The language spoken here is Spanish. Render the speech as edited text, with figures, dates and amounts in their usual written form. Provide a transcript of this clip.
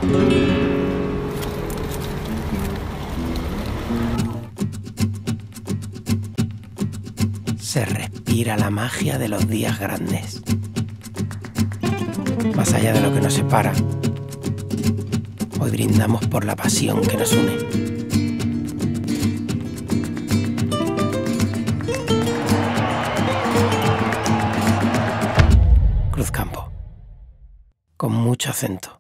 Se respira la magia de los días grandes. Más allá de lo que nos separa, hoy brindamos por la pasión que nos une. Cruzcampo, con mucho acento.